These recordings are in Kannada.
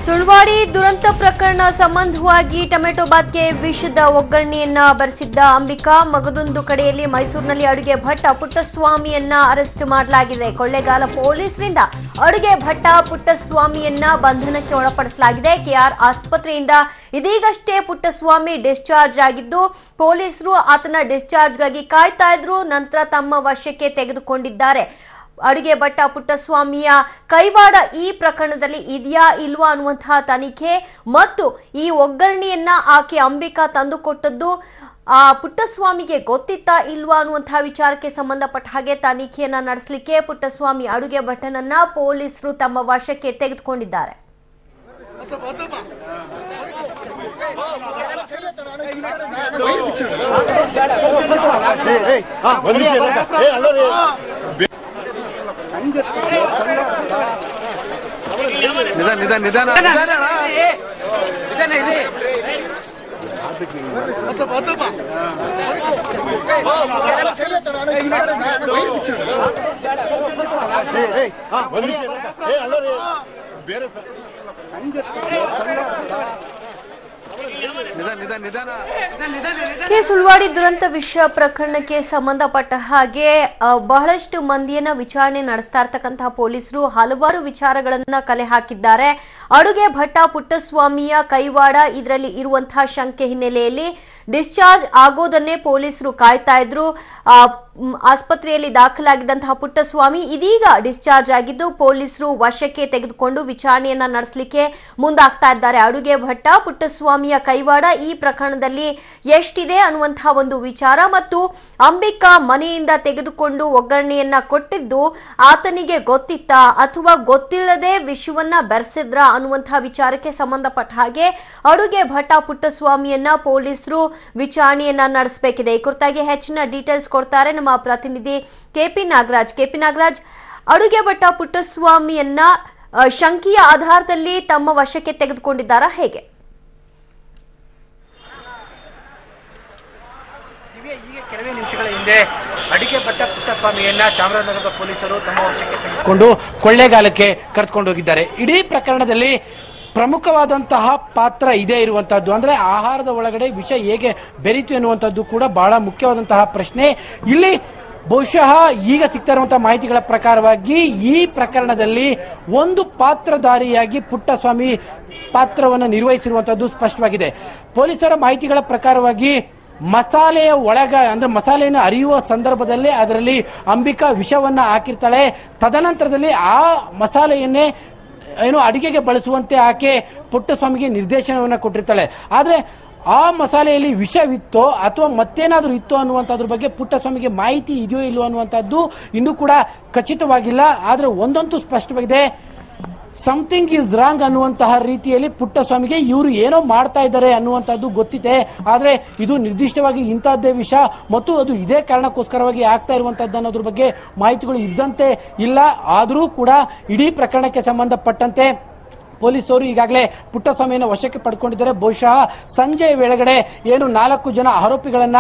ಸುಳ್ವಾಡಿ ದುರಂತ ಪ್ರಕರಣ ಸಂಬಂಧವಾಗಿ ಟೊಮೆಟೊ ಬಾತ್ಗೆ ವಿಷದ ಒಗ್ಗರಣೆಯನ್ನ ಬರೆಸಿದ್ದ ಅಂಬಿಕಾ ಮಗದೊಂದು ಕಡೆಯಲ್ಲಿ ಮೈಸೂರಿನಲ್ಲಿ ಅಡುಗೆ ಭಟ್ಟ ಪುಟ್ಟಸ್ವಾಮಿಯನ್ನ ಅರೆಸ್ಟ್ ಮಾಡಲಾಗಿದೆ. ಕೊಳ್ಳೇಗಾಲ ಪೊಲೀಸರಿಂದ ಅಡುಗೆ ಭಟ್ಟ ಪುಟ್ಟಸ್ವಾಮಿಯನ್ನ ಬಂಧನಕ್ಕೆ ಒಳಪಡಿಸಲಾಗಿದೆ. ಕೆಆರ್ ಆಸ್ಪತ್ರೆಯಿಂದ ಇದೀಗಷ್ಟೇ ಪುಟ್ಟಸ್ವಾಮಿ ಡಿಸ್ಚಾರ್ಜ್ ಆಗಿದ್ದು ಪೊಲೀಸರು ಆತನ ಡಿಸ್ಚಾರ್ಜ್ಗಾಗಿ ಕಾಯ್ತಾ ಇದ್ರು. ನಂತರ ತಮ್ಮ ವಶಕ್ಕೆ ತೆಗೆದುಕೊಂಡಿದ್ದಾರೆ. ಅಡುಗೆ ಭಟ್ಟ ಪುಟ್ಟಸ್ವಾಮಿಯ ಕೈವಾಡ ಈ ಪ್ರಕರಣದಲ್ಲಿ ಇದೆಯಾ ಇಲ್ವಾ ಅನ್ನುವಂತಹ ತನಿಖೆ ಮತ್ತು ಈ ಒಗ್ಗರಣೆಯನ್ನ ಆಕೆ ಅಂಬಿಕಾ ತಂದುಕೊಟ್ಟದ್ದು ಆ ಪುಟ್ಟಸ್ವಾಮಿಗೆ ಗೊತ್ತಿತ್ತಾ ಇಲ್ವಾ ಅನ್ನುವಂತಹ ವಿಚಾರಕ್ಕೆ ಸಂಬಂಧಪಟ್ಟ ಹಾಗೆ ತನಿಖೆಯನ್ನ ನಡೆಸಲಿಕ್ಕೆ ಪುಟ್ಟಸ್ವಾಮಿ ಅಡುಗೆ ಭಟ್ಟನನ್ನ ಪೊಲೀಸರು ತಮ್ಮ ವಶಕ್ಕೆ ತೆಗೆದುಕೊಂಡಿದ್ದಾರೆ. ಸುಳ್ವಾಡಿ ದುರಂತ ವಿಷಯ ಪ್ರಕರಣಕ್ಕೆ ಸಂಬಂಧಪಟ್ಟ ಹಾಗೆ ಬಹಳಷ್ಟು ಮಂದಿಯನ್ನ ವಿಚಾರಣೆ ನಡೆಸ್ತಾ ಇರ್ತಕ್ಕಂತಹ ಪೊಲೀಸರು ಹಲವಾರು ವಿಚಾರಗಳನ್ನ ಕಲೆ ಹಾಕಿದ್ದಾರೆ. ಅಡುಗೆ ಭಟ್ಟ ಪುಟ್ಟಸ್ವಾಮಿಯ ಕೈವಾಡ ಇದರಲ್ಲಿ ಇರುವಂತಹ ಶಂಕೆ ಹಿನ್ನೆಲೆಯಲ್ಲಿ ಡಿಸ್ಚಾರ್ಜ್ ಆಗೋದನ್ನೇ ಪೊಲೀಸರು ಕಾಯ್ತಾ ಇದ್ರು. ಆಸ್ಪತ್ರೆಯಲ್ಲಿ ದಾಖಲಾಗಿದ್ದಂತಹ ಪುಟ್ಟಸ್ವಾಮಿ ಇದೀಗ ಡಿಸ್ಚಾರ್ಜ್ ಆಗಿದ್ದು ಪೊಲೀಸರು ವಶಕ್ಕೆ ತೆಗೆದುಕೊಂಡು ವಿಚಾರಣೆಯನ್ನ ನಡೆಸಲಿಕ್ಕೆ ಮುಂದಾಗ್ತಾ ಇದ್ದಾರೆ. ಅಡುಗೆ ಭಟ್ಟ ಪುಟ್ಟಸ್ವಾಮಿಯ ಕೈವಾಡ ಈ ಪ್ರಕರಣದಲ್ಲಿ ಎಷ್ಟಿದೆ ಅನ್ನುವಂತಹ ಒಂದು ವಿಚಾರ ಮತ್ತು ಅಂಬಿಕಾ ಮನೆಯಿಂದ ತೆಗೆದುಕೊಂಡು ಒಗ್ಗರಣೆಯನ್ನ ಕೊಟ್ಟಿದ್ದು ಆತನಿಗೆ ಗೊತ್ತಿತ್ತಾ ಅಥವಾ ಗೊತ್ತಿಲ್ಲದೆ ವಿಷಯವನ್ನ ಬೆರೆಸಿದ್ರ ಅನ್ನುವಂತಹ ವಿಚಾರಕ್ಕೆ ಸಂಬಂಧಪಟ್ಟ ಹಾಗೆ ಅಡುಗೆ ಭಟ್ಟ ಪುಟ್ಟಸ್ವಾಮಿಯನ್ನ ಪೊಲೀಸರು ವಿಚಾರಣೆಯನ್ನ ನಡೆಸಬೇಕಿದೆ. ಈ ಕುರಿತಾಗಿ ಹೆಚ್ಚಿನ ಡೀಟೇಲ್ಸ್ ಕೊಡ್ತಾರೆ ನಮ್ಮ ಪ್ರತಿನಿಧಿ ಕೆಪಿ ನಾಗರಾಜ್. ಅಡುಗೆ ಭಟ್ಟ ಪುಟ್ಟಸ್ವಾಮಿಯನ್ನ ಶಂಕೆಯ ಆಧಾರದಲ್ಲಿ ತಮ್ಮ ವಶಕ್ಕೆ ತೆಗೆದುಕೊಂಡಿದ್ದಾರಾ ಹೇಗೆ? ಈಗ ಕೆಲವೇ ನಿಮಿಷಗಳ ಹಿಂದೆ ಅಡುಗೆ ಭಟ್ಟ ಪುಟ್ಟಸ್ವಾಮಿಯನ್ನ ಚಾಮರಾಜನಗರದ ಪೊಲೀಸರು ತಮ್ಮ ವಶಕ್ಕೆ ತೆಗೆದುಕೊಂಡು ಕೊಳ್ಳೇಗಾಲಕ್ಕೆ ಕರೆದುಕೊಂಡು ಹೋಗಿದ್ದಾರೆ. ಇಡೀ ಪ್ರಕರಣದಲ್ಲಿ ಪ್ರಮುಖವಾದಂತಹ ಪಾತ್ರ ಇದೇ ಇರುವಂತಹದ್ದು. ಅಂದ್ರೆ ಆಹಾರದ ಒಳಗಡೆ ವಿಷ ಹೇಗೆ ಬೆರೀತು ಎನ್ನುವಂಥದ್ದು ಕೂಡ ಬಹಳ ಮುಖ್ಯವಾದಂತಹ ಪ್ರಶ್ನೆ. ಇಲ್ಲಿ ಬಹುಶಃ ಈಗ ಸಿಗ್ತಾ ಇರುವಂತಹ ಮಾಹಿತಿಗಳ ಪ್ರಕಾರವಾಗಿ ಈ ಪ್ರಕರಣದಲ್ಲಿ ಒಂದು ಪಾತ್ರಧಾರಿಯಾಗಿ ಪುಟ್ಟಸ್ವಾಮಿ ಪಾತ್ರವನ್ನು ನಿರ್ವಹಿಸಿರುವಂತಹದ್ದು ಸ್ಪಷ್ಟವಾಗಿದೆ. ಪೊಲೀಸರ ಮಾಹಿತಿಗಳ ಪ್ರಕಾರವಾಗಿ ಮಸಾಲೆಯ ಅಂದ್ರೆ ಮಸಾಲೆಯನ್ನು ಅರಿಯುವ ಸಂದರ್ಭದಲ್ಲಿ ಅದರಲ್ಲಿ ಅಂಬಿಕಾ ವಿಷವನ್ನ ಹಾಕಿರ್ತಾಳೆ. ತದನಂತರದಲ್ಲಿ ಆ ಮಸಾಲೆಯನ್ನೇ ಅಡಿಗೆಗೆ ಬಳಸುವಂತೆ ಆಕೆ ಪುಟ್ಟಸ್ವಾಮಿಗೆ ನಿರ್ದೇಶನವನ್ನು ಕೊಟ್ಟಿರ್ತಾಳೆ. ಆದ್ರೆ ಆ ಮಸಾಲೆಯಲ್ಲಿ ವಿಷವಿತ್ತೋ ಅಥವಾ ಮತ್ತೇನಾದ್ರೂ ಇತ್ತೋ ಅನ್ನುವಂಥದ್ರ ಬಗ್ಗೆ ಪುಟ್ಟಸ್ವಾಮಿಗೆ ಮಾಹಿತಿ ಇದೆಯೋ ಇಲ್ವೋ ಅನ್ನುವಂಥದ್ದು ಇನ್ನೂ ಕೂಡ ಖಚಿತವಾಗಿಲ್ಲ. ಆದ್ರೆ ಒಂದಂತೂ ಸ್ಪಷ್ಟವಾಗಿದೆ, ಸಮಥಿಂಗ್ ಈಸ್ ರಾಂಗ್ ಅನ್ನುವಂತಹ ರೀತಿಯಲ್ಲಿ ಪುಟ್ಟಸ್ವಾಮಿಗೆ ಇವರು ಏನೋ ಮಾಡ್ತಾ ಇದ್ದಾರೆ ಅನ್ನುವಂಥದ್ದು ಗೊತ್ತಿದೆ. ಆದ್ರೆ ಇದು ನಿರ್ದಿಷ್ಟವಾಗಿ ಇಂತಹದ್ದೇ ವಿಷಯ ಮತ್ತು ಅದು ಇದೇ ಕಾರಣಕ್ಕೋಸ್ಕರವಾಗಿ ಆಗ್ತಾ ಇರುವಂತದ್ದು ಅನ್ನೋದ್ರ ಬಗ್ಗೆ ಮಾಹಿತಿಗಳು ಇದ್ದಂತೆ ಇಲ್ಲ. ಆದರೂ ಕೂಡ ಇಡೀ ಪ್ರಕರಣಕ್ಕೆ ಸಂಬಂಧಪಟ್ಟಂತೆ ಪೊಲೀಸರು ಈಗಾಗಲೇ ಪುಟ್ಟಸ್ವಾಮಿಯನ್ನು ವಶಕ್ಕೆ ಪಡ್ಕೊಂಡಿದ್ದಾರೆ. ಬಹುಶಃ ಸಂಜೆ ವೇಳೆಗಡೆ ಏನು 4 ಜನ ಆರೋಪಿಗಳನ್ನ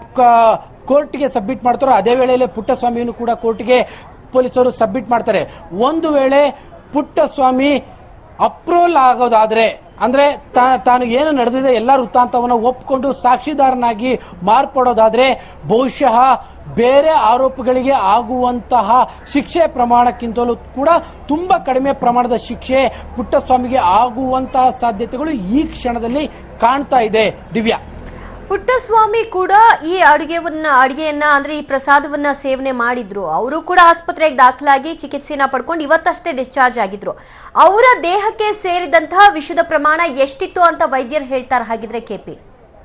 ಕೋರ್ಟ್ಗೆ ಸಬ್ಮಿಟ್ ಮಾಡ್ತಾರೋ ಅದೇ ವೇಳೆಯಲ್ಲಿ ಪುಟ್ಟಸ್ವಾಮಿಯನ್ನು ಕೂಡ ಕೋರ್ಟ್ಗೆ ಪೊಲೀಸರು ಸಬ್ಮಿಟ್ ಮಾಡ್ತಾರೆ. ಒಂದು ವೇಳೆ ಪುಟ್ಟಸ್ವಾಮಿ ಅಪ್ರೂವಲ್ ಆಗೋದಾದ್ರೆ ಅಂದ್ರೆ ತಾನು ಏನು ನಡೆದಿದೆ ಎಲ್ಲ ವೃತ್ತಾಂತವನ್ನು ಒಪ್ಪಿಕೊಂಡು ಸಾಕ್ಷಿದಾರನಾಗಿ ಮಾರ್ಪಡೋದಾದ್ರೆ ಬಹುಶಃ ಬೇರೆ ಆರೋಪಿಗಳಿಗೆ ಆಗುವಂತಹ ಶಿಕ್ಷೆ ಪ್ರಮಾಣಕ್ಕಿಂತಲೂ ಕೂಡ ತುಂಬಾ ಕಡಿಮೆ ಪ್ರಮಾಣದ ಶಿಕ್ಷೆ ಪುಟ್ಟಸ್ವಾಮಿಗೆ ಆಗುವಂತಹ ಸಾಧ್ಯತೆಗಳು ಈ ಕ್ಷಣದಲ್ಲಿ ಕಾಣ್ತಾ ಇದೆ. ದಿವ್ಯಾ, ಪುಟ್ಟಸ್ವಾಮಿ ಕೂಡ ಈ ಅಡುಗೆಯನ್ನ ಅಂದ್ರೆ ಈ ಪ್ರಸಾದವನ್ನ ಸೇವನೆ ಮಾಡಿದ್ರು. ಅವರು ಕೂಡ ಆಸ್ಪತ್ರೆಗೆ ದಾಖಲಾಗಿ ಚಿಕಿತ್ಸೆಯನ್ನ ಪಡ್ಕೊಂಡು ಇವತ್ತಷ್ಟೇ ಡಿಸ್ಚಾರ್ಜ್ ಆಗಿದ್ರು. ಅವರ ದೇಹಕ್ಕೆ ಸೇರಿದಂತಹ ವಿಷದ ಪ್ರಮಾಣ ಎಷ್ಟಿತ್ತು ಅಂತ ವೈದ್ಯರು ಹೇಳ್ತಾರೆ. ಹಾಗಿದ್ರೆ ಕೆಪಿ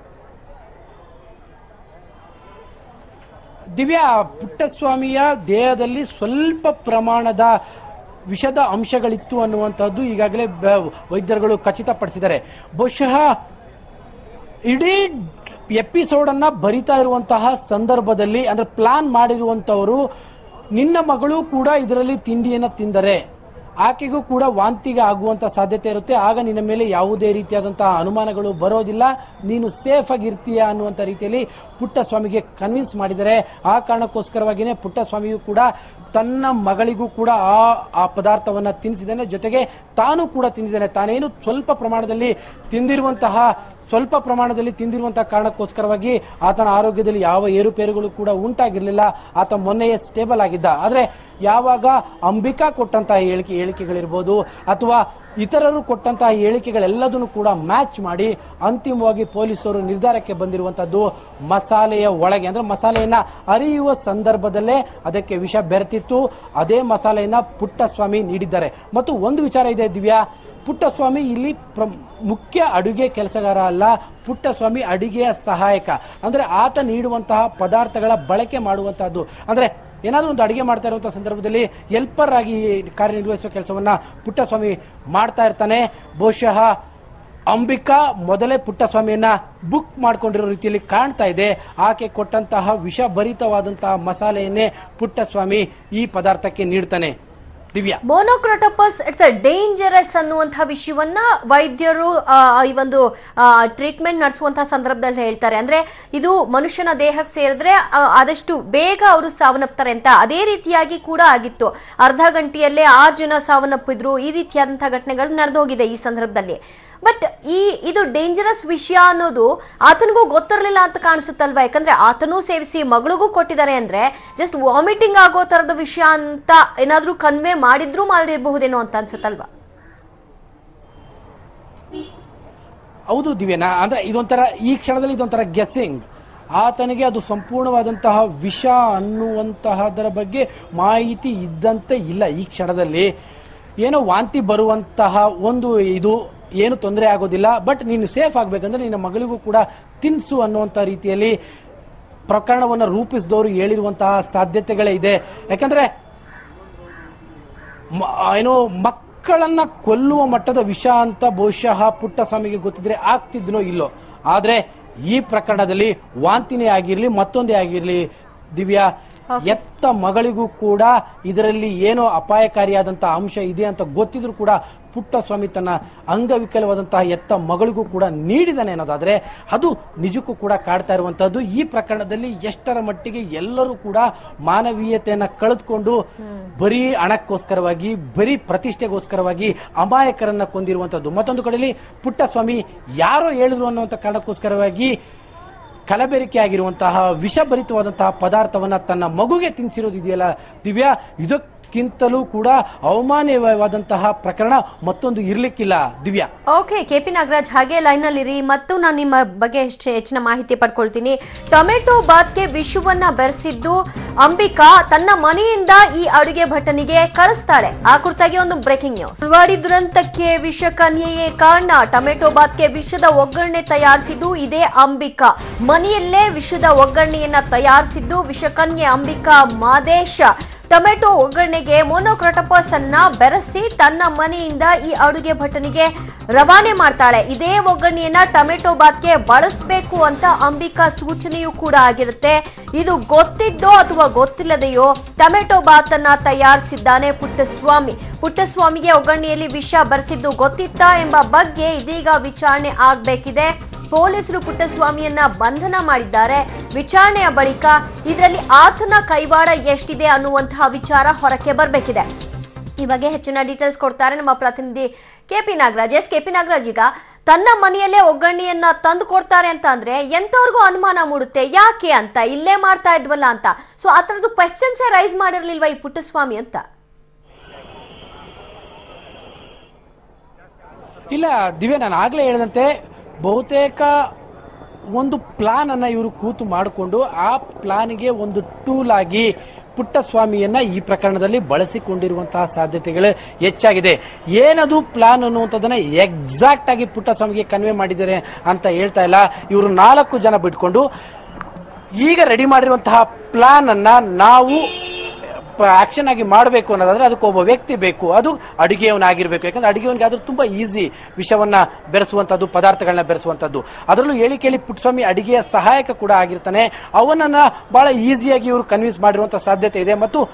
ದಿವ್ಯಾ, ಪುಟ್ಟಸ್ವಾಮಿಯ ದೇಹದಲ್ಲಿ ಸ್ವಲ್ಪ ಪ್ರಮಾಣದ ವಿಷದ ಅಂಶಗಳಿತ್ತು ಅನ್ನುವಂಥದ್ದು ಈಗಾಗಲೇ ವೈದ್ಯರುಗಳು ಖಚಿತಪಡಿಸಿದ್ದಾರೆ. ಬಹುಶಃ ಇಡೀ ಎಪಿಸೋಡ್ ಅನ್ನ ಬರಿತಾ ಇರುವಂತಹ ಸಂದರ್ಭದಲ್ಲಿ ಅಂದ್ರೆ ಪ್ಲಾನ್ ಮಾಡಿರುವಂತವರು ನಿನ್ನ ಮಗಳು ಕೂಡ ಇದರಲ್ಲಿ ತಿಂಡಿಯನ್ನ ತಿಂದರೆ ಆಕೆಗೂ ಕೂಡ ವಾಂತಿಗೆ ಆಗುವಂತ ಸಾಧ್ಯತೆ ಇರುತ್ತೆ. ಆಗ ನಿನ್ನ ಮೇಲೆ ಯಾವುದೇ ರೀತಿಯಾದಂತಹ ಅನುಮಾನಗಳು ಬರೋದಿಲ್ಲ, ನೀನು ಸೇಫ್ ಆಗಿರ್ತೀಯ ಅನ್ನುವಂತ ರೀತಿಯಲ್ಲಿ ಪುಟ್ಟಸ್ವಾಮಿಗೆ ಕನ್ವಿನ್ಸ್ ಮಾಡಿದರೆ. ಆ ಕಾರಣಕ್ಕೋಸ್ಕರವಾಗಿಯೇ ಪುಟ್ಟಸ್ವಾಮಿಯು ಕೂಡ ತನ್ನ ಮಗಳಿಗೂ ಕೂಡ ಆ ಪದಾರ್ಥವನ್ನ ತಿನ್ನಿಸಿದ್ದಾನೆ, ಜೊತೆಗೆ ತಾನು ಕೂಡ ತಿಂದಿದ್ದಾನೆ. ತಾನೇನು ಸ್ವಲ್ಪ ಪ್ರಮಾಣದಲ್ಲಿ ತಿಂದಿರುವಂತಹ ಕಾರಣಕ್ಕೋಸ್ಕರವಾಗಿ ಆತನ ಆರೋಗ್ಯದಲ್ಲಿ ಯಾವ ಏರುಪೇರುಗಳು ಕೂಡ ಉಂಟಾಗಿರಲಿಲ್ಲ. ಆತ ಮೊನ್ನೆಯೇ ಸ್ಟೇಬಲ್ ಆಗಿದ್ದ. ಆದರೆ ಯಾವಾಗ ಅಂಬಿಕಾ ಕೊಟ್ಟಂತಹ ಹೇಳಿಕೆಗಳಿರ್ಬೋದು ಅಥವಾ ಇತರರು ಕೊಟ್ಟಂತಹ ಹೇಳಿಕೆಗಳೆಲ್ಲದನ್ನು ಕೂಡ ಮ್ಯಾಚ್ ಮಾಡಿ ಅಂತಿಮವಾಗಿ ಪೊಲೀಸರು ನಿರ್ಧಾರಕ್ಕೆ ಬಂದಿರುವಂತದ್ದು ಮಸಾಲೆಯ ಒಳಗೆ, ಅಂದ್ರೆ ಮಸಾಲೆಯನ್ನ ಅರಿಯುವ ಸಂದರ್ಭದಲ್ಲೇ ಅದಕ್ಕೆ ವಿಷ ಬೆರೆತಿತ್ತು. ಅದೇ ಮಸಾಲೆಯನ್ನ ಪುಟ್ಟಸ್ವಾಮಿ ನೀಡಿದ್ದಾರೆ. ಮತ್ತು ಒಂದು ವಿಚಾರ ಇದೆ ದಿವ್ಯಾ, ಪುಟ್ಟಸ್ವಾಮಿ ಇಲ್ಲಿ ಮುಖ್ಯ ಅಡುಗೆ ಕೆಲಸಗಾರ ಅಲ್ಲ, ಪುಟ್ಟಸ್ವಾಮಿ ಅಡುಗೆಯ ಸಹಾಯಕ. ಅಂದ್ರೆ ಆತ ನೀಡುವಂತಹ ಪದಾರ್ಥಗಳ ಬಳಕೆ ಮಾಡುವಂತಹದ್ದು, ಅಂದ್ರೆ ಏನಾದರೂ ಒಂದು ಅಡುಗೆ ಮಾಡ್ತಾ ಇರುವಂತಹ ಸಂದರ್ಭದಲ್ಲಿ ಹೆಲ್ಪರ್ ಆಗಿ ಕಾರ್ಯನಿರ್ವಹಿಸುವ ಕೆಲಸವನ್ನ ಪುಟ್ಟಸ್ವಾಮಿ ಮಾಡ್ತಾ ಇರ್ತಾನೆ. ಬಹುಶಃ ಅಂಬಿಕಾ ಮೊದಲೇ ಪುಟ್ಟಸ್ವಾಮಿಯನ್ನ ಬುಕ್ ಮಾಡ್ಕೊಂಡಿರೋ ರೀತಿಯಲ್ಲಿ ಕಾಣ್ತಾ ಇದೆ. ಆಕೆ ಕೊಟ್ಟಂತಹ ವಿಷಭರಿತವಾದಂತಹ ಮಸಾಲೆಯನ್ನೇ ಪುಟ್ಟಸ್ವಾಮಿ ಈ ಪದಾರ್ಥಕ್ಕೆ ನೀಡ್ತಾನೆ. Divya, monocrotophos it's a dangerous ಅನ್ನುವಂತಹ ವಿಷಯವನ್ನ ವೈದ್ಯರು ಈ ಒಂದು ಟ್ರೀಟ್ಮೆಂಟ್ ನಡೆಸುವಂತಹ ಸಂದರ್ಭದಲ್ಲಿ ಹೇಳ್ತಾರೆ. ಅಂದ್ರೆ ಇದು ಮನುಷ್ಯನ ದೇಹಕ್ಕೆ ಸೇರಿದ್ರೆ ಆದಷ್ಟು ಬೇಗ ಅವರು ಸಾವನ್ನಪ್ತಾರೆ ಅಂತ. ಅದೇ ರೀತಿಯಾಗಿ ಕೂಡ ಆಗಿತ್ತು. ಅರ್ಧ ಗಂಟೆಯಲ್ಲೇ 6 ಜನ ಸಾವನ್ನಪ್ಪಿದ್ರು. ಈ ರೀತಿಯಾದಂತಹ ಘಟನೆಗಳು ನಡೆದು ಹೋಗಿದೆ ಈ ಸಂದರ್ಭದಲ್ಲಿ. ಬಟ್ ಇದು ಡೇಂಜರಸ್ ವಿಷಯ ಅನ್ನೋದು ಆತನಿಗೂ ಗೊತ್ತಿರಲಿಲ್ಲ ಅಂತ ಕಾಣಿಸುತ್ತಲ್ವಾ? ಯಾಕಂದ್ರೆ ಆತನೂ ಸೇವಿಸಿ ಮಗಳಿಗೂ ಕೊಟ್ಟಿದ್ದಾರೆ ಅಂದ್ರೆ ಜಸ್ಟ್ ವಾಮಿಟಿಂಗ್ ಆಗೋ ತರದ ವಿಷಯ ಅಂತ ಏನಾದ್ರೂ ಕನ್ವೆ ಮಾಡಿರಬಹುದೇನೋ ಅಂತ ಅನ್ಸುತ್ತಲ್ವಾ? ಹೌದು ದಿವ್ಯನಾ, ಅಂದ್ರೆ ಇದೊಂಥರ ಈ ಕ್ಷಣದಲ್ಲಿ ಇದೊಂಥರ ಗೆಸ್ಸಿಂಗ್. ಆತನಿಗೆ ಅದು ಸಂಪೂರ್ಣವಾದಂತಹ ವಿಷ ಅನ್ನುವಂತಹದರ ಬಗ್ಗೆ ಮಾಹಿತಿ ಇದ್ದಂತೆ ಇಲ್ಲ. ಈ ಕ್ಷಣದಲ್ಲಿ ಏನೋ ವಾಂತಿ ಬರುವಂತಹ ಒಂದು ಇದು ಏನು ತೊಂದರೆ ಆಗೋದಿಲ್ಲ, ಬಟ್ ನೀನು ಸೇಫ್ ಆಗ್ಬೇಕಂದ್ರೆ ನಿನ್ನ ಮಗಳಿಗೂ ಕೂಡ ತಿನ್ಸು ಅನ್ನುವಂಥ ರೀತಿಯಲ್ಲಿ ಪ್ರಕರಣವನ್ನು ರೂಪಿಸಿದವರು ಹೇಳಿರುವಂತಹ ಸಾಧ್ಯತೆಗಳೇ ಇದೆ. ಯಾಕಂದ್ರೆ ಏನೋ ಮಕ್ಕಳನ್ನ ಕೊಲ್ಲುವ ಮಟ್ಟದ ವಿಷ ಅಂತ ಬಹುಶಃ ಪುಟ್ಟಸ್ವಾಮಿಗೆ ಗೊತ್ತಿದ್ರೆ ಆಗ್ತಿದ್ನೋ ಇಲ್ಲೋ. ಆದ್ರೆ ಈ ಪ್ರಕರಣದಲ್ಲಿ ವಾಂತಿನೇ ಆಗಿರ್ಲಿ ಮತ್ತೊಂದೇ ಆಗಿರ್ಲಿ ದಿವ್ಯಾ, ಎತ್ತ ಮಗಳಿಗೂ ಕೂಡ ಇದರಲ್ಲಿ ಏನೋ ಅಪಾಯಕಾರಿಯಾದಂತಹ ಅಂಶ ಇದೆ ಅಂತ ಗೊತ್ತಿದ್ರು ಕೂಡ ಪುಟ್ಟಸ್ವಾಮಿ ತನ್ನ ಅಂಗವಿಕಲವಾದಂತಹ ಎತ್ತ ಮಗಳಿಗೂ ಕೂಡ ನೀಡಿದಾನೆ ಅನ್ನೋದಾದ್ರೆ ಅದು ನಿಜಕ್ಕೂ ಕೂಡ ಕಾಡ್ತಾ ಇರುವಂತಹದ್ದು. ಈ ಪ್ರಕರಣದಲ್ಲಿ ಎಷ್ಟರ ಮಟ್ಟಿಗೆ ಎಲ್ಲರೂ ಕೂಡ ಮಾನವೀಯತೆಯನ್ನ ಕಳೆದುಕೊಂಡು ಬರೀ ಹಣಕ್ಕೋಸ್ಕರವಾಗಿ ಬರೀ ಪ್ರತಿಷ್ಠೆಗೋಸ್ಕರವಾಗಿ ಅಮಾಯಕರನ್ನ ಕೊಂದಿರುವಂತಹದ್ದು. ಮತ್ತೊಂದು ಕಡೆಯಲ್ಲಿ ಪುಟ್ಟಸ್ವಾಮಿ ಯಾರೋ ಹೇಳಿದ್ರು ಅನ್ನುವಂಥ ಕಾರಣಕ್ಕೋಸ್ಕರವಾಗಿ ಕಲಬೆರಕೆ ಆಗಿರುವಂತಹ ವಿಷಭರಿತವಾದಂತಹ ಪದಾರ್ಥವನ್ನ ತನ್ನ ಮಗುಗೆ ತಿನ್ಸಿರೋದಿದೆಯಲ್ಲ ದಿವ್ಯಾ, ಇದಕ್ಕಿಂತಲೂ ಕೂಡ ಅವಮಾನವಾದಂತಹ ಪ್ರಕರಣ ಮತ್ತೊಂದು ಇರ್ಲಿಕ್ಕಿಲ್ಲ ದಿವ್ಯಾ. ಓಕೆ, ಕೆಪಿ ನಾಗರಾಜ್ ಹಾಗೆ ಲೈನ್ ನಲ್ಲಿ ಇರಿ ಮತ್ತು ನಾನು ನಿಮ್ಮ ಬಗ್ಗೆ ಹೆಚ್ಚಿನ ಮಾಹಿತಿ ಪಡ್ಕೊಳ್ತೀನಿ. ಟೊಮೆಟೊ ಬಾತ್ಗೆ ವಿಷವನ್ನ ಬೆರೆಸಿದ್ದು ಅಂಬಿಕಾ ತನ್ನ ಮನೆಯಿಂದ ಈ ಅಡುಗೆ ಭಟ್ಟನಿಗೆ ಕಳಿಸ್ತಾಳೆ. ಆ ಕುರಿತಾಗಿ ಒಂದು ಬ್ರೇಕಿಂಗ್ ನ್ಯೂಸ್. ಸುಳ್ವಾಡಿ ದುರಂತಕ್ಕೆ ವಿಷಕನ್ಯೆಯೇ ಕಾರಣ. ಟೊಮೆಟೊ ಬಾತ್ಗೆ ವಿಷದ ಒಗ್ಗರಣೆ ತಯಾರಿಸಿದ್ದು ಇದೇ ಅಂಬಿಕಾ. ಮನೆಯಲ್ಲೇ ವಿಷದ ಒಗ್ಗರಣೆಯನ್ನ ತಯಾರಿಸಿದ್ದು ವಿಷಕನ್ಯೆ ಅಂಬಿಕಾ ಮಾದೇಶ. ಟೊಮೆಟೊ ಒಗ್ಗರಣೆಗೆ ಮೊನೊಕ್ರೊಟೋಪಸ್ ಅನ್ನ ಬೆರೆಸಿ ತನ್ನ ಮನೆಯಿಂದ ಈ ಅಡುಗೆ ಭಟ್ಟನಿಗೆ ರವಾನೆ ಮಾಡ್ತಾಳೆ. ಇದೇ ಒಗ್ಗರಣೆಯನ್ನ ಟೊಮೆಟೊ ಬಾತ್ಗೆ ಬಳಸಬೇಕು ಅಂತ ಅಂಬಿಕಾ ಸೂಚನೆಯೂ ಕೂಡ ಆಗಿರುತ್ತೆ. ಇದು ಗೊತ್ತಿದ್ದೋ ಅಥವಾ ಗೊತ್ತಿಲ್ಲದೆಯೋ ಟೊಮೆಟೊ ಬಾತ್ ಅನ್ನ ತಯಾರಿಸಿದ್ದಾನೆ ಪುಟ್ಟಸ್ವಾಮಿ. ಪುಟ್ಟಸ್ವಾಮಿಗೆ ಒಗ್ಗರಣೆಯಲ್ಲಿ ವಿಷ ಬೆರೆಸಿದ್ದು ಗೊತ್ತಿತ್ತಾ ಎಂಬ ಬಗ್ಗೆ ಇದೀಗ ವಿಚಾರಣೆ ಆಗಬೇಕಿದೆ. ಪೊಲೀಸರು ಪುಟ್ಟಸ್ವಾಮಿಯನ್ನ ಬಂಧನ ಮಾಡಿದ್ದಾರೆ. ವಿಚಾರಣೆಯ ಬಳಿಕ ಇದರಲ್ಲಿ ಆತನ ಕೈವಾಡ ಎಷ್ಟಿದೆ ಅನ್ನುವಂತಹ ವಿಚಾರ ಹೊರಕ್ಕೆ ಬರಬೇಕಿದೆ. ಈ ಬಗ್ಗೆ ಹೆಚ್ಚಿನ ಡೀಟೇಲ್ಸ್ ಕೊಡ್ತಾರೆ ನಮ್ಮ ಪ್ರತಿನಿಧಿ ಕೆಪಿ ನಾಗರಾಜ್. ಕೆಪಿ ನಾಗರಾಜ್, ಈಗ ತನ್ನ ಮನೆಯಲ್ಲೇ ಒಗ್ಗರಣೆಯನ್ನ ತಂದು ಕೊಡ್ತಾರೆ ಅಂತ ಅಂದ್ರೆ ಎಂತವ್ರಿಗೂ ಅನುಮಾನ ಮೂಡುತ್ತೆ, ಯಾಕೆ ಅಂತ, ಇಲ್ಲೇ ಮಾಡ್ತಾ ಇದ್ವಲ್ಲ ಅಂತ. ಸೊ ಆ ತರದ್ದು ಕ್ವೆಶ್ಚನ್ಸ್ ರೈಸ್ ಮಾಡಿರ್ಲಿಲ್ವಾ ಈ ಪುಟ್ಟಸ್ವಾಮಿ ಅಂತ? ಇಲ್ಲ ದಿವ್ಯಾ, ನಾನು ಆಗ್ಲೇ ಹೇಳಿದಂತೆ ಬಹುತೇಕ ಒಂದು ಪ್ಲಾನ್ ಅನ್ನ ಇವರು ಕೂತು ಮಾಡಿಕೊಂಡು ಆ ಪ್ಲಾನ್ಗೆ ಒಂದು ಟೂಲ್ ಆಗಿ ಪುಟ್ಟಸ್ವಾಮಿಯನ್ನ ಈ ಪ್ರಕರಣದಲ್ಲಿ ಬಳಸಿಕೊಂಡಿರುವಂತಹ ಸಾಧ್ಯತೆಗಳು ಹೆಚ್ಚಾಗಿದೆ. ಏನದು ಪ್ಲಾನ್ ಅನ್ನುವಂಥದ್ದನ್ನ ಎಕ್ಸಾಕ್ಟ್ ಆಗಿ ಪುಟ್ಟಸ್ವಾಮಿಗೆ ಕನ್ವೆ ಮಾಡಿದ್ದಾರೆ ಅಂತ ಹೇಳ್ತಾ ಇಲ್ಲ. ಇವರು 4 ಜನ ಬಿಟ್ಕೊಂಡು ಈಗ ರೆಡಿ ಮಾಡಿರುವಂತಹ ಪ್ಲಾನ್ ಅನ್ನ ನಾವು ಆಕ್ಷನ್ ಆಗಿ ಮಾಡಬೇಕು ಅನ್ನೋದಾದ್ರೆ ಅದಕ್ಕೆ ಒಬ್ಬ ವ್ಯಕ್ತಿ ಬೇಕು, ಅದು ಅಡುಗೆಯವನಾಗಿರ್ಬೇಕು. ಯಾಕಂದ್ರೆ ಅಡುಗೆಯವನಿಗೆ ಆದ್ರೂ ತುಂಬಾ ಈಸಿ ವಿಷವನ್ನ ಬೆರೆಸುವಂತದ್ದು, ಪದಾರ್ಥಗಳನ್ನ ಬೆರೆಸುವಂತದ್ದು. ಅದರಲ್ಲೂ ಕೇಳಿ ಪುಟ್ಟಸ್ವಾಮಿ ಅಡುಗೆಯ ಸಹಾಯಕ ಕೂಡ ಆಗಿರ್ತಾನೆ. ಅವನನ್ನ ಬಹಳ ಈಸಿಯಾಗಿ ಇವರು ಕನ್ವಿನ್ಸ್ ಮಾಡಿರುವಂತಹ ಸಾಧ್ಯತೆ ಇದೆ. ಮತ್ತು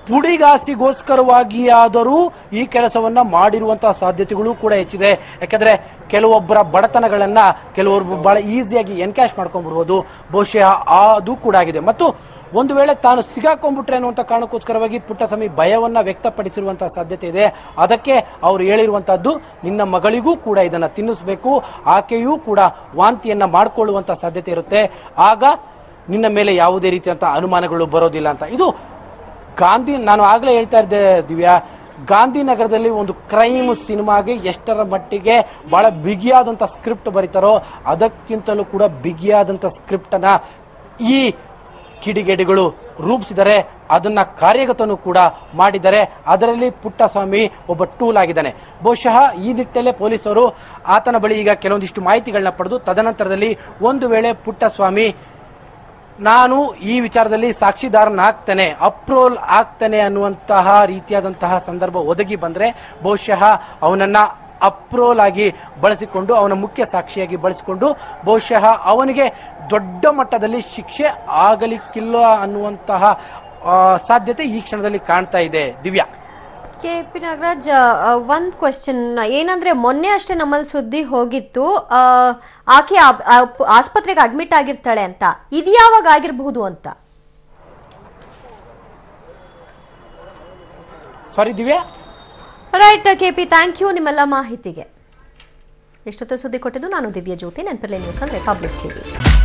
ಪುಡಿಗಾಸಿಗೋಸ್ಕರವಾಗಿಯಾದರೂ ಈ ಕೆಲಸವನ್ನ ಮಾಡಿರುವಂತಹ ಸಾಧ್ಯತೆಗಳು ಕೂಡ ಹೆಚ್ಚಿದೆ. ಯಾಕಂದ್ರೆ ಕೆಲವೊಬ್ಬರ ಬಡತನಗಳನ್ನ ಕೆಲವರು ಬಹಳ ಈಸಿಯಾಗಿ ಎನ್ಕ್ಯಾಶ್ ಮಾಡ್ಕೊಂಡ್ಬಿಡ್ಬೋದು, ಬಹುಶಃ ಅದು ಕೂಡ ಆಗಿದೆ. ಮತ್ತು ಒಂದು ವೇಳೆ ತಾನು ಸಿಗಾಕೊಂಡ್ಬಿಟ್ರೆ ಅನ್ನುವಂಥ ಕಾರಣಕ್ಕೋಸ್ಕರವಾಗಿ ಪುಟ್ಟಸ್ವಾಮಿ ಭಯವನ್ನ ವ್ಯಕ್ತಪಡಿಸಿರುವಂತಹ ಸಾಧ್ಯತೆ ಇದೆ. ಅದಕ್ಕೆ ಅವರು ಹೇಳಿರುವಂತಹದ್ದು, ನಿನ್ನ ಮಗಳಿಗೂ ಕೂಡ ಇದನ್ನ ತಿನ್ನಿಸ್ಬೇಕು, ಆಕೆಯೂ ಕೂಡ ವಾಂತಿಯನ್ನ ಮಾಡ್ಕೊಳ್ಳುವಂತ ಸಾಧ್ಯತೆ ಇರುತ್ತೆ, ಆಗ ನಿನ್ನ ಮೇಲೆ ಯಾವುದೇ ರೀತಿಯಂತ ಅನುಮಾನಗಳು ಬರೋದಿಲ್ಲ ಅಂತ. ಇದು ಗಾಂಧಿ, ನಾನು ಆಗ್ಲೇ ಹೇಳ್ತಾ ಇದ್ದೆ ದಿವ್ಯಾ, ಗಾಂಧಿನಗರದಲ್ಲಿ ಒಂದು ಕ್ರೈಮ್ ಸಿನಿಮಾಗೆ ಎಷ್ಟರ ಮಟ್ಟಿಗೆ ಬಹಳ ಬಿಗಿಯಾದಂಥ ಸ್ಕ್ರಿಪ್ಟ್ ಬರೀತಾರೋ ಅದಕ್ಕಿಂತಲೂ ಕೂಡ ಬಿಗಿಯಾದಂಥ ಸ್ಕ್ರಿಪ್ಟ್ ಅನ್ನ ಈ ಕಿಡಿಗೇಡಿಗಳು ರೂಪಿಸಿದರೆ, ಅದನ್ನ ಕಾರ್ಯಗತನೂ ಕೂಡ ಮಾಡಿದ್ದಾರೆ. ಅದರಲ್ಲಿ ಪುಟ್ಟಸ್ವಾಮಿ ಒಬ್ಬ ಟೂಲ್ ಆಗಿದ್ದಾನೆ. ಬಹುಶಃ ಈ ನಿಟ್ಟಿನಲ್ಲೇ ಪೊಲೀಸರು ಆತನ ಬಳಿ ಈಗ ಕೆಲವೊಂದಿಷ್ಟು ಮಾಹಿತಿಗಳನ್ನ ಪಡೆದು ತದನಂತರದಲ್ಲಿ ಒಂದು ವೇಳೆ ಪುಟ್ಟಸ್ವಾಮಿ ನಾನು ಈ ವಿಚಾರದಲ್ಲಿ ಸಾಕ್ಷಿದಾರನಾಗ್ತೇನೆ, ಅಪ್ರೋಲ್ ಆಗ್ತೇನೆ ಅನ್ನುವಂತಹ ರೀತಿಯಾದಂತಹ ಸಂದರ್ಭ ಒದಗಿ ಬಂದ್ರೆ ಬಹುಶಃ ಅವನನ್ನ ಅಪ್ರೋಲ್ ಆಗಿ ಬಳಸಿಕೊಂಡು, ಅವನ ಮುಖ್ಯ ಸಾಕ್ಷಿಯಾಗಿ ಬಳಸಿಕೊಂಡು ಬಹುಶಃ ಅವನಿಗೆ ದೊಡ್ಡ ಮಟ್ಟದಲ್ಲಿ ಶಿಕ್ಷೆ ಆಗಲಿಕ್ಕಿಲ್ಲ ಅನ್ನುವಂತಹ ಸಾಧ್ಯತೆ ಈ ಕ್ಷಣದಲ್ಲಿ ಕಾಣ್ತಾ ಇದೆ. ದಿವ್ಯಾ. KP ನಾಗರಾಜ್, ಒಂದ್ ಕ್ವೆಶ್ಚನ್ ಏನಂದ್ರೆ, ಮೊನ್ನೆ ಅಷ್ಟೇ ನಮ್ಮಲ್ಲಿ ಸುದ್ದಿ ಹೋಗಿತ್ತು ಆಕೆ ಆಸ್ಪತ್ರೆಗೆ ಅಡ್ಮಿಟ್ ಆಗಿರ್ತಾಳೆ ಅಂತ. ಇದು ಯಾವಾಗ ಆಗಿರಬಹುದು ಅಂತ? Sorry Divya. Right KP, thank you ನಿಮ್ಮೆಲ್ಲ ಮಾಹಿತಿಗೆ. ಇಷ್ಟೊತ್ತು ಸುದ್ದಿ ಕೊಟ್ಟಿದ್ದು ನಾನು ದಿವ್ಯ ಜ್ಯೋತಿ. ನೆನಪಿರಲಿ, ನ್ಯೂಸ್ ಅಂದ್ರೆ ಪಬ್ಲಿಕ್ ಟಿವಿ.